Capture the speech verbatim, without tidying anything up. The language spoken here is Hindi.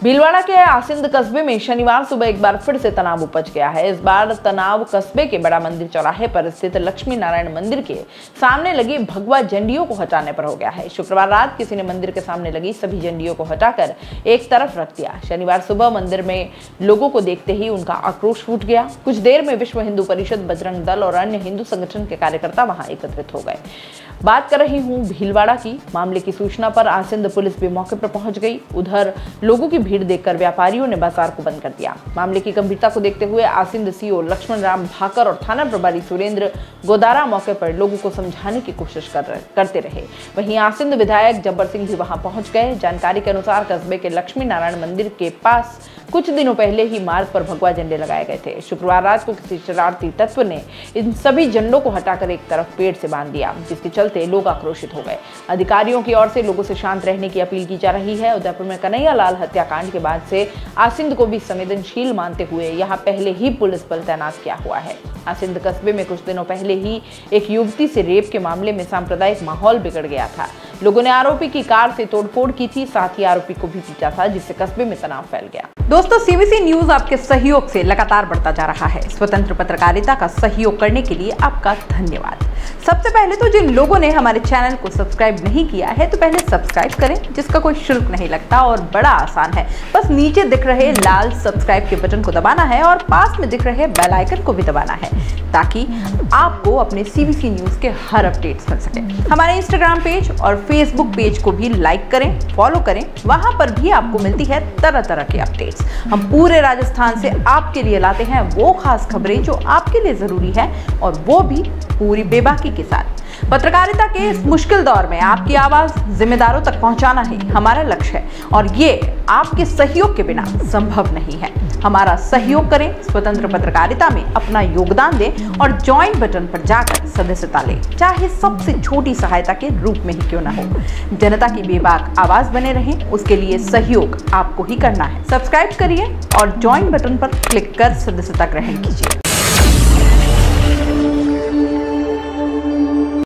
भीलवाड़ा के आसिंद कस्बे में शनिवार सुबह एक बार फिर से तनाव उपज गया है। इस बार तनाव कस्बे के बड़ा मंदिर चौराहे पर स्थित लक्ष्मी नारायण मंदिर के सामने लगी भगवा झंडियों को हटाने पर हो गया है। शुक्रवार रात किसी ने मंदिर के सामने लगी सभी झंडियों को हटाकर एक तरफ रख दिया। शनिवार सुबह मंदिर में लोगों को देखते ही उनका आक्रोश फूट गया। कुछ देर में विश्व हिंदू परिषद, बजरंग दल और अन्य हिंदू संगठन के कार्यकर्ता वहां एकत्रित हो गए। बात कर रही हूं भीलवाड़ा की। मामले की सूचना पर आसिंद पुलिस भी मौके पर पहुंच गई। उधर लोगों की भीड़ देखकर व्यापारियों ने बाजार को बंद कर दिया। मामले की गंभीरता को देखते हुए आसिंद सीओ लक्ष्मण राम भाकर और थाना प्रभारी सुरेंद्र गोदारा मौके पर लोगों को समझाने की कोशिश कर रहे, करते रहे। वहीं आसिंद विधायक जब्बर सिंह भी वहां पहुंच गए। जानकारी के अनुसार कस्बे के लक्ष्मी नारायण मंदिर के पास कुछ दिनों पहले ही मार्ग पर भगवा झंडे लगाए गए थे। शुक्रवार रात को किसी शरारती तत्व ने इन सभी झंडों को हटाकर एक तरफ पेड़ से बांध दिया, जिसके चलते लोग आक्रोशित हो गए। अधिकारियों की ओर से लोगों से शांत रहने की अपील की जा रही है। उदयपुर में कन्हैया लाल हत्याकांड के बाद से आसिंद को भी संवेदनशील मानते हुए यहाँ पहले ही पुलिस बल तैनात किया हुआ है। आसिंद कस्बे में कुछ दिनों पहले ही एक युवती से रेप के मामले में सांप्रदायिक माहौल बिगड़ गया था। लोगों ने आरोपी की कार से तोड़फोड़ की थी, साथ ही आरोपी को भी पीटा था, जिससे कस्बे में तनाव फैल गया। दोस्तों, सीबीसी न्यूज आपके सहयोग से लगातार बढ़ता जा रहा है। स्वतंत्र पत्रकारिता का सहयोग करने के लिए आपका धन्यवाद। सबसे पहले तो जिन लोगों ने हमारे चैनल को सब्सक्राइब नहीं किया है तो पहले सब्सक्राइब करें, जिसका कोई शुल्क नहीं लगता और बड़ा आसान है। बस नीचे दिख रहे लाल सब्सक्राइब के बटन को दबाना है और पास में दिख रहे बेल आइकन को भी दबाना है, ताकि आपको अपने सीबीसी न्यूज के हर अपडेट्स मिल सके। हमारे इंस्टाग्राम पेज और फेसबुक पेज को भी लाइक करें, फॉलो करें। वहां पर भी आपको मिलती है तरह तरह के अपडेट्स। हम पूरे राजस्थान से आपके लिए लाते हैं वो खास खबरें जो आपके लिए जरूरी है, और वो भी पूरी बेबाकी के साथ। पत्रकारिता के इस मुश्किल दौर में आपकी आवाज जिम्मेदारों तक पहुंचाना ही हमारा लक्ष्य है, और ये आपके सहयोग के बिना संभव नहीं है। हमारा सहयोग करें, स्वतंत्र पत्रकारिता में अपना योगदान दें और ज्वाइन बटन पर जाकर सदस्यता लें, चाहे सबसे छोटी सहायता के रूप में ही क्यों न हो। जनता की बेबाक आवाज बने रहें, उसके लिए सहयोग आपको ही करना है। सब्सक्राइब करिए और ज्वाइन बटन पर क्लिक कर सदस्यता ग्रहण कीजिए।